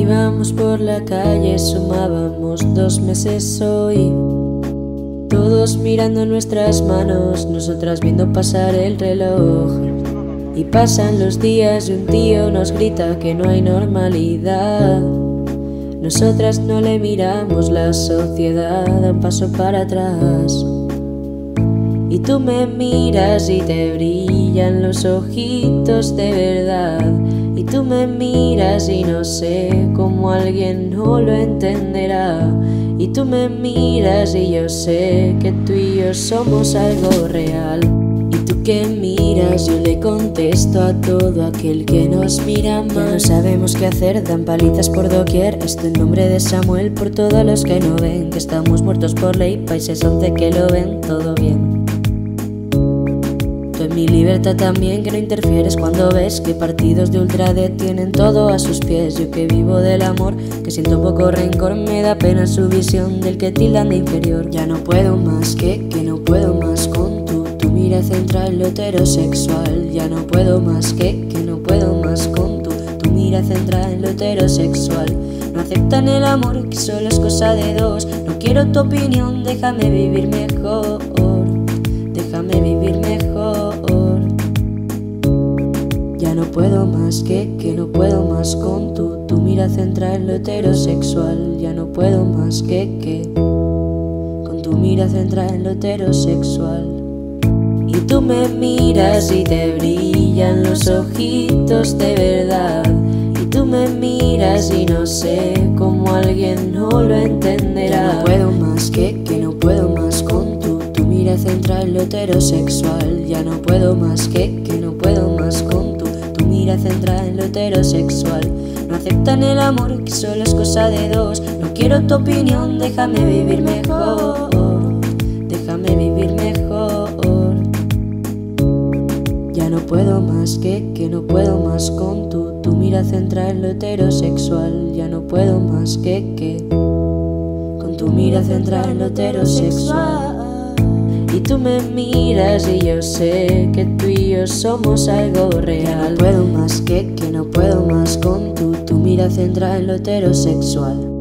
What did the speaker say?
Íbamos por la calle, sumábamos 2 meses hoy. Todos mirando nuestras manos, nosotras viendo pasar el reloj. Y pasan los días y un tío nos grita que no hay normalidad. Nosotras no le miramos, la sociedad da un paso para atrás. Y tú me miras y te brillan los ojitos de verdad. Y tú me miras y no sé cómo alguien no lo entenderá. Y tú me miras y yo sé que tú y yo somos algo real. Y tú que miras, yo le contesto a todo aquel que nos mira mal. Ya no sabemos qué hacer, dan palizas por doquier. Esto en nombre de Samuel por todos los que no ven que estamos muertos por ley, países 11 que lo ven todo bien. Tú en mi libertad también, que no interfieres cuando ves que partidos de ultraderecha tienen todo a sus pies. Yo que vivo del amor, que siento poco rencor, me da pena su visión del que tildan de inferior. Ya no puedo más, que no puedo más con tu mira central lo heterosexual. Ya no puedo más, que no puedo más con tu mira central en lo heterosexual. No aceptan el amor, que solo es cosa de dos. No quiero tu opinión, déjame vivir mejor. Déjame vivir mejor. Ya no puedo más, que no puedo más con tu mira central en lo heterosexual. Ya no puedo más, que con tu mira central en lo heterosexual. Y tú me miras y te brillan los ojitos de verdad. Y tú me miras y no sé cómo alguien no lo entenderá. Ya no puedo más, que no puedo más con tu mira central en lo heterosexual. Ya no puedo más, que no puedo más con tu mira central en lo heterosexual. No aceptan el amor, que solo es cosa de dos. No quiero tu opinión, déjame vivir mejor. Déjame vivir mejor. Ya no puedo más, que no puedo más con tu mira central en lo heterosexual. Ya no puedo más, que con tu mira central en lo heterosexual. Y tú me miras y yo sé que tú y yo somos algo real. No puedo más, que no puedo más con tu mira central en lo heterosexual.